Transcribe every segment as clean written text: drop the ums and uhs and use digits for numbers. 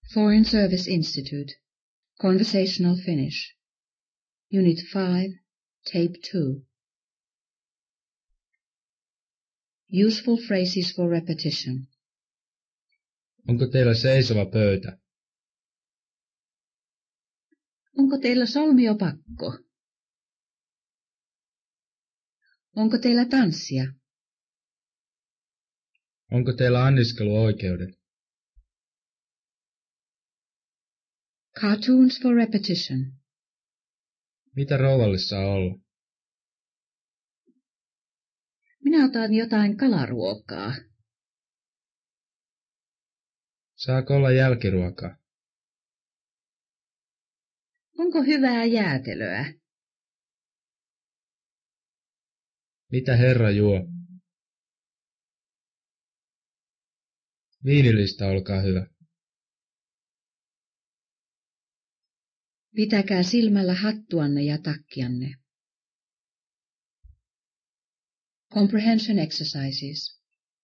Foreign Service Institute, Conversational Finnish, Unit 5, Tape 2. Useful phrases for repetition. Onko teillä seisova pöytä? Onko teillä solmiopakko? Onko teillä tanssia? Onko teillä anniskeluoikeudet? Cartoons for repetition. Mitä rouvalle saa olla? Minä otan jotain kalaruokaa. Saako olla jälkiruokaa? Onko hyvää jäätelöä? Mitä herra juo? Viinilista, olkaa hyvä. Pitäkää silmällä hattuanne ja takkianne. Comprehension exercises.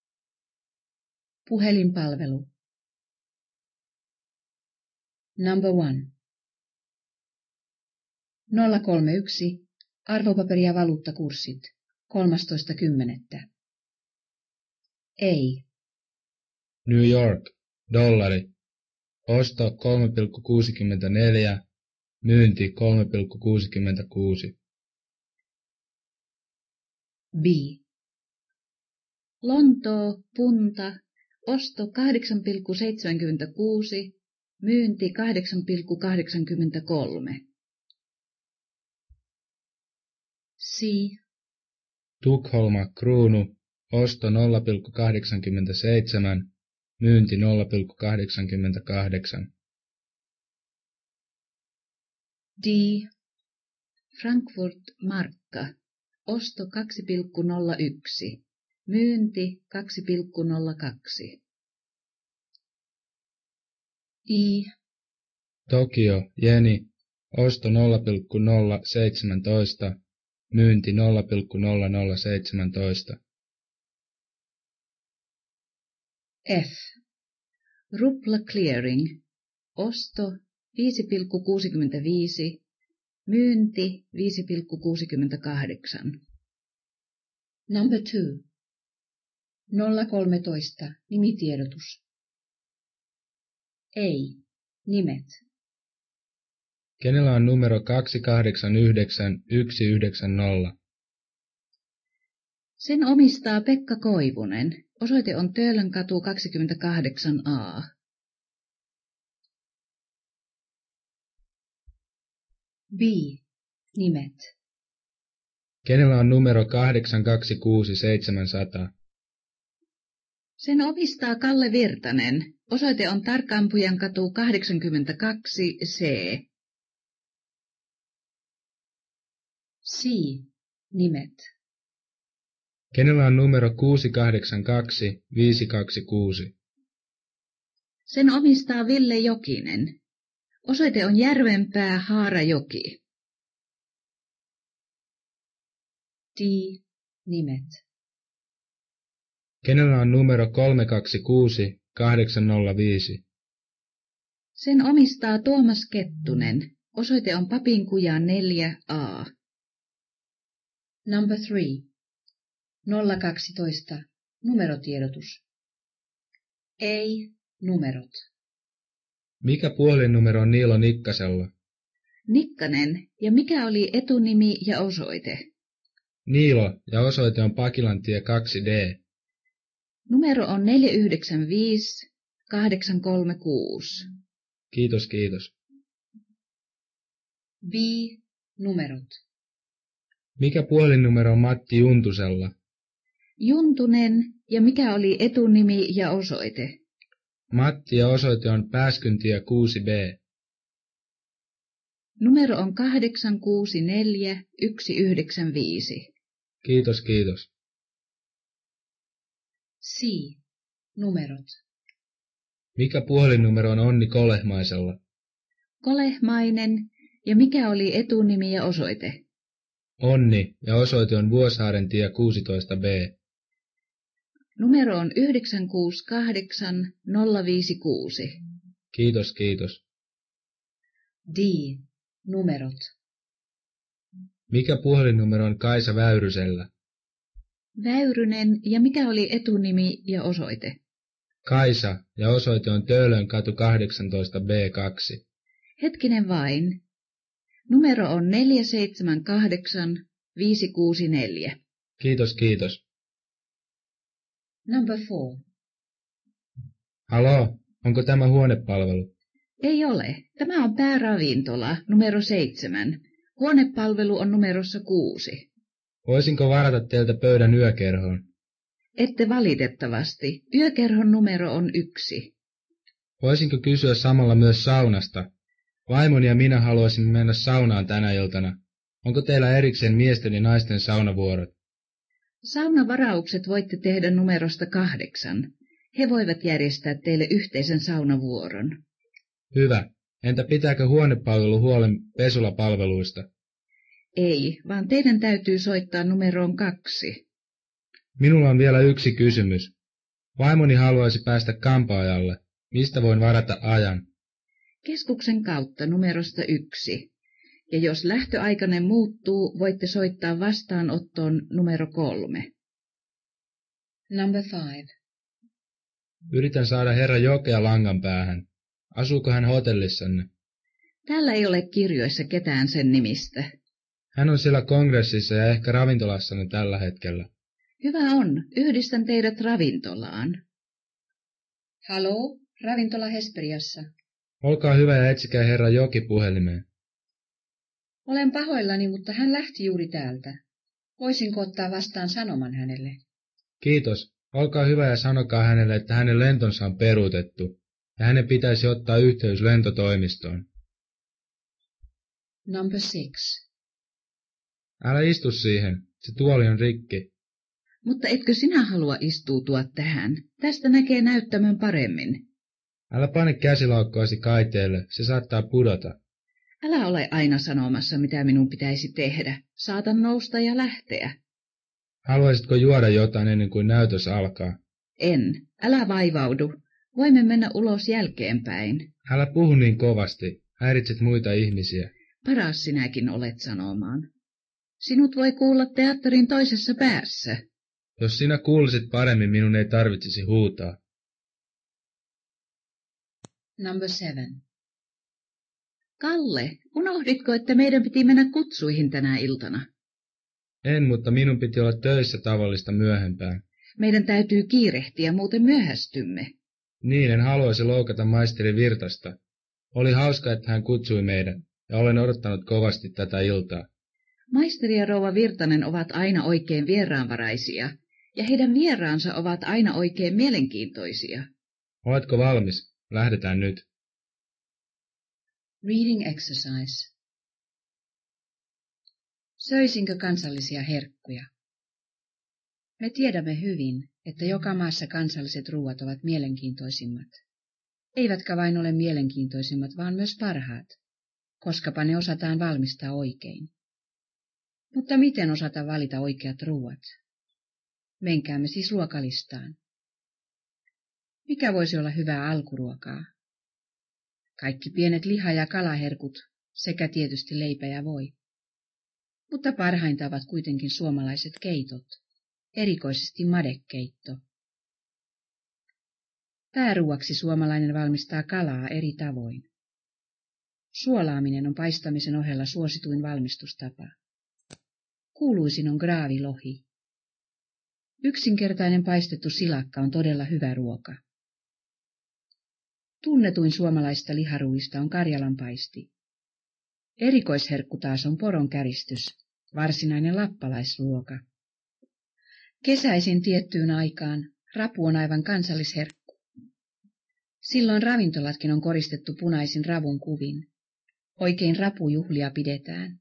Puhelinpalvelu. Number 1. 031. Arvopaperi- ja valuuttakurssit. 13.10. Ei. New York, dollari. Osto 3,64, myynti 3,66. B. Lontoo, punta, osto 8,76, myynti 8,83. C. Tukholma, kruunu. Osto 0,87, myynti 0,88. D. Frankfurt, markka. Osto 2,01. Myynti 2,02. I. Tokio, jeni. Osto 0,017, myynti 0,0017. F. Rupla clearing. Osto 5,65. Myynti 5,68. Number 2. 013. Nimitiedotus. Ei. Nimet. Kenellä on numero 289190? Sen omistaa Pekka Koivunen. Osoite on Töölönkatu 28A. B. Nimet. Kenellä on numero 826700? Sen omistaa Kalle Virtanen. Osoite on Tarkkaampujankatu 82C. C. Nimet. Kenellä on numero 682526? Sen omistaa Ville Jokinen. Osoite on Järvenpää, Haarajoki. D. Nimet. Kenellä on numero 326805? Sen omistaa Tuomas Kettunen. Osoite on Papinkuja 4A. Number 3. 012. Numerotiedotus. Ei. Numerot. Mikä puhelinnumero on Niilo Nikkasella? Nikkanen. Ja mikä oli etunimi ja osoite? Niilo ja osoite on Pakilantie 2D. Numero on 495 836. Kiitos, kiitos. B. Numerot. Mikä puhelinnumero on Matti Juntusella? Juntunen. Ja mikä oli etunimi ja osoite? Matti ja osoite on Pääskyntie 6B. Numero on 864 195. Kiitos, kiitos. C. Numerot. Mikä puhelinnumero on Onni Kolehmaisella? Kolehmainen. Ja mikä oli etunimi ja osoite? Onni ja osoite on Vuosaaren-tie 16B. Numero on 968 056. Kiitos, kiitos. D. Numerot. Mikä puhelinnumero on Kaisa Väyrysellä? Väyrynen, ja mikä oli etunimi ja osoite? Kaisa, ja osoite on Töölönkatu 18B2. Hetkinen vain. Numero on 478 564. Kiitos, kiitos. Number 4. Haloo, onko tämä huonepalvelu? Ei ole. Tämä on pääravintola, numero 7. Huonepalvelu on numerossa 6. Voisinko varata teiltä pöydän yökerhoon? Ette valitettavasti. Yökerhon numero on 1. Voisinko kysyä samalla myös saunasta? Vaimoni ja minä haluaisimme mennä saunaan tänä iltana. Onko teillä erikseen miesten ja naisten saunavuorot? Saunavaraukset voitte tehdä numerosta 8. He voivat järjestää teille yhteisen saunavuoron. Hyvä. Entä pitääkö huonepalvelu huolen pesulapalveluista? Ei, vaan teidän täytyy soittaa numeroon 2. Minulla on vielä yksi kysymys. Vaimoni haluaisi päästä kampaajalle. Mistä voin varata ajan? Keskuksen kautta numerosta 1. Ja jos lähtöaikainen muuttuu, voitte soittaa vastaanottoon numero 3. Number 5. Yritän saada herra Jokea langan päähän. Asuuko hän hotellissanne? Täällä ei ole kirjoissa ketään sen nimistä. Hän on siellä kongressissa ja ehkä ravintolassanne tällä hetkellä. Hyvä on. Yhdistän teidät ravintolaan. Haloo, ravintola Hesperiassa. Olkaa hyvä ja etsikää herra Joki puhelimeen. Olen pahoillani, mutta hän lähti juuri täältä. Voisinko ottaa vastaan sanoman hänelle? Kiitos. Olkaa hyvä ja sanokaa hänelle, että hänen lentonsa on peruutettu, ja hänen pitäisi ottaa yhteys lentotoimistoon. Number 6. Älä istu siihen, se tuoli on rikki. Mutta etkö sinä halua istuutua tähän? Tästä näkee näyttämön paremmin. Älä pane käsilaukkoasi kaiteelle, se saattaa pudota. Älä ole aina sanomassa, mitä minun pitäisi tehdä. Saatan nousta ja lähteä. Haluaisitko juoda jotain ennen kuin näytös alkaa? En. Älä vaivaudu. Voimme mennä ulos jälkeenpäin. Älä puhu niin kovasti, häiritset muita ihmisiä. Paras sinäkin olet sanomaan. Sinut voi kuulla teatterin toisessa päässä. Jos sinä kuulisit paremmin, minun ei tarvitsisi huutaa. Number 7. Kalle, unohditko, että meidän piti mennä kutsuihin tänä iltana? En, mutta minun piti olla töissä tavallista myöhempään. Meidän täytyy kiirehtiä, muuten myöhästymme. Niin, en haluaisi loukata maisteri Virtasta. Oli hauska, että hän kutsui meidät, ja olen odottanut kovasti tätä iltaa. Maisteri ja rouva Virtanen ovat aina oikein vieraanvaraisia, ja heidän vieraansa ovat aina oikein mielenkiintoisia. Oletko valmis? Lähdetään nyt. Reading exercise. Söisinkö kansallisia herkkuja? Me tiedämme hyvin, että joka maassa kansalliset ruuat ovat mielenkiintoisimmat. Eivätkä vain ole mielenkiintoisimmat, vaan myös parhaat, koskapa ne osataan valmistaa oikein. Mutta miten osata valita oikeat ruuat? Menkäämme siis ruokalistaan. Mikä voisi olla hyvää alkuruokaa? Kaikki pienet liha- ja kalaherkut sekä tietysti leipä ja voi. Mutta parhainta ovat kuitenkin suomalaiset keitot, erikoisesti madekeitto. Pääruuaksi suomalainen valmistaa kalaa eri tavoin. Suolaaminen on paistamisen ohella suosituin valmistustapa. Kuuluisin on graavilohi. Yksinkertainen paistettu silakka on todella hyvä ruoka. Tunnetuin suomalaista liharuuista on karjalanpaisti. Erikoisherkku taas on poron käristys, varsinainen lappalaisruoka. Kesäisin tiettyyn aikaan rapu on aivan kansallisherkku. Silloin ravintolatkin on koristettu punaisin ravun kuvin. Oikein rapujuhlia pidetään.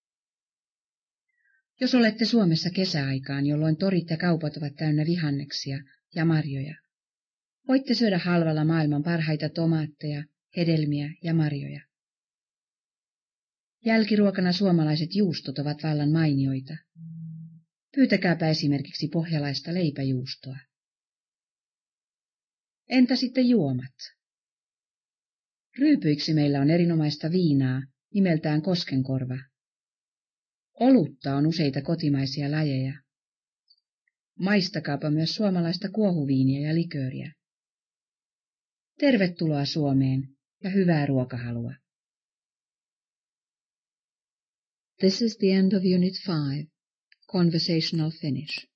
Jos olette Suomessa kesäaikaan, jolloin torit ja kaupat ovat täynnä vihanneksia ja marjoja, voitte syödä halvalla maailman parhaita tomaatteja, hedelmiä ja marjoja. Jälkiruokana suomalaiset juustot ovat vallan mainioita. Pyytäkääpä esimerkiksi pohjalaista leipäjuustoa. Entä sitten juomat? Ryypyiksi meillä on erinomaista viinaa, nimeltään Koskenkorva. Olutta on useita kotimaisia lajeja. Maistakaapa myös suomalaista kuohuviiniä ja likööriä. Tervetuloa Suomeen ja hyvää ruokahalua. This is the end of Unit 5, Conversational Finnish.